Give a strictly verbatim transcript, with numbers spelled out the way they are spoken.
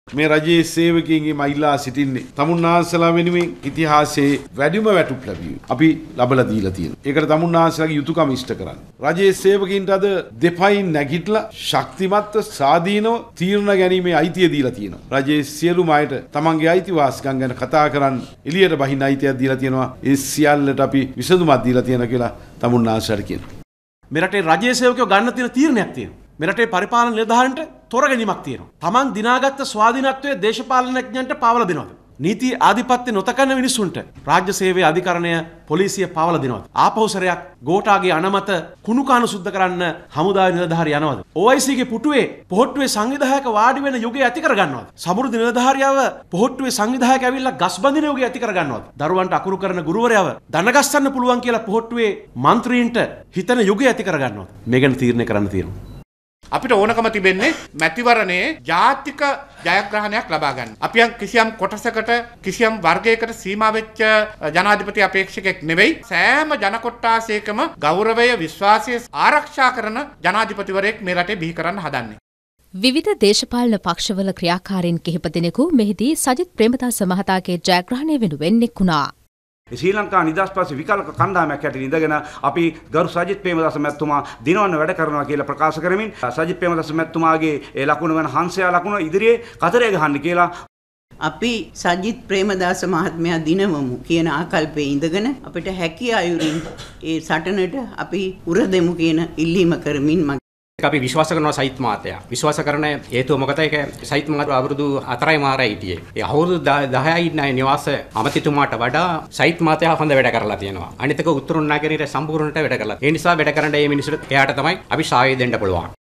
මේ රජයේ සේවකයන්ගේ මයිලා සිටින්නේ තමුන්නාන්සලා වෙනුවෙන් ඉතිහාසයේ වැඩිම වැටුප් ලැබිය. අපි ලබලා දීලා තියෙනවා. ඒකට තමුන්නාන්සලාගේ යුතුයකම ඉෂ්ට කරන්න. රජයේ සේවකයින්ට අද දෙපයින් නැගිටලා ශක්තිමත්ව ස්වාධීනව තීරණ ගැනීමේ අයිතිය දීලා තියෙනවා. රජයේ සියලුම අයට තමන්ගේ අයිතිවාසිකම් ගැන කතා කරන්න එළියට බහින්න අයිතියක් දීලා තියෙනවා. ඒ සියල්ලට අපි විසඳුමක් දීලා තියෙනවා කියලා තමුන්නාන්සලාට කියනවා. මෙරටේ රජයේ සේවකයෝ ගන්න තියෙන තීරණයක් තියෙනවා. මෙරටේ පරිපාලන නිලධාරීන්ට තොරගැනීමක් තියෙනවා. තමන් දිනාගත්ත ස්වාධීනත්වයේ දේශපාලනඥයන්ට පාවල දෙනවද? නීති ආධිපත්‍ය නොතකන මිනිසුන්ට රාජ්‍ය සේවයේ අධිකරණය පොලිසිය පාවල දෙනවද? ආපෞසරයක් ගෝඨාගේ අනමත කුණුකාණු සුද්ධ කරන්න හමුදාවේ නිලධාරී යනවද? ඕ අයි සී ගේ පුටුවේ පොහොට්ටුවේ සංවිධායක වාඩි වෙන යුගය ඇති කර ගන්නවද? සමෘද්ධි නිලධාරියව පොහොට්ටුවේ සංවිධායක ඇවිල්ලා ගස් බඳින යුගය ඇති කර ගන්නවද? දරුවන්ට අකුරු කරන ගුරුවරයව දනගස්සන්න පුළුවන් කියලා පොහොට්ටුවේ මන්ත්‍රීන්ට හිතන යුගය ඇති කර ගන්නවද? මේ ගැන තීරණය කරන්න තියෙනවා. අපිට ඕනකම තිබෙන්නේ මැතිවරණයේ ජාතික ජයග්‍රහණයක් ලබා ගන්න. අපි යම් කිසියම් කොටසකට කිසියම් වර්ගයකට සීමා වෙච්ච ජනාධිපති අපේක්ෂකෙක් නෙවෙයි. සෑම ජන කොට්ටාසයකම ගෞරවය විශ්වාසය ආරක්ෂා කරන ජනාධිපතිවරයෙක් මේ රටේ බිහි කරන්න හදන්නේ. විවිධ දේශපාලන පක්ෂවල ක්‍රියාකාරීන් කිහිප දෙනෙකු මෙහිදී සජිත් ප්‍රේමදාස මහතාගේ ජයග්‍රහණය වෙනුවෙන් එක් වුණා. ශ්‍රී ලංකා නිදහස් පස්සේ විකල්ප කණ්ඩායමක් හැටියට ඉඳගෙන අපි ගරු සජිත් ප්‍රේමදාස මැතිතුමා දිනවන්න වැඩ කරනවා කියලා ප්‍රකාශ කරමින් සජිත් ප්‍රේමදාස මැතිතුමාගේ ඒ ලකුණ වෙන හංසයා ලකුණ ඉදිරියේ කතරේ ගහන්න කියලා අපි සජිත් ප්‍රේමදාස මහත්මයා දිනවමු කියන ආකල්පයේ ඉඳගෙන අපිට හැකි අයුරින් ඒ සටනට අපි උර දෙමු කියන ඉල්ලීම කරමින් අපි විශ්වාස කරනවා සයිත් මාතයා. විශ්වාස කරන හේතුව මොකද? ඒක සයිත් මාතයා අවුරුදු හතරයි මාරයි හිටියේ. ඒ අවුරුදු දහයයි ඉන්න නිවාස අමතිතුමාට වඩා සයිත් මාතයා හොඳ වැඩ කරලා තියෙනවා. අනිත් එක උතුරු නගරයේ සම්පූර්ණට වැඩ කරලා. ඒ නිසා වැඩ කරන්න මේ මිනිස්සුන්ට එයාට තමයි අපි සාය දෙන්න පුළුවන්.